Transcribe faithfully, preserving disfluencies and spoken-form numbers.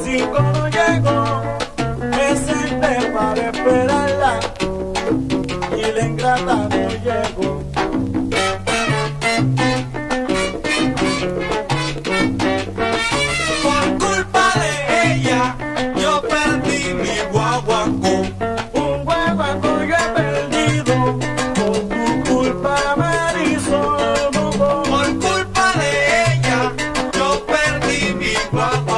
cinco no llegó, me senté para esperarla y la ingrata no llegó. Por culpa de ella, yo perdí mi guaguancó. Un guaguancó yo he perdido, por tu culpa me hizo bobo. Por culpa de ella, yo perdí mi guaguancó.